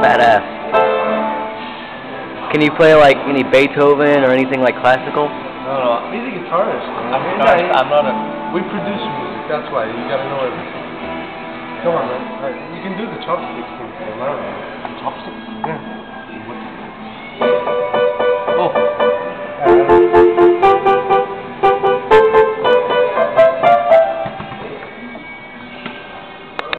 badass. Can you play like any Beethoven or anything like classical? No, he's a guitarist, man. I'm not a... We produce music, that's why. You gotta know everything. Come on, man. You can do the chopsticks thing for him, I don't know. Chopsticks? Yeah.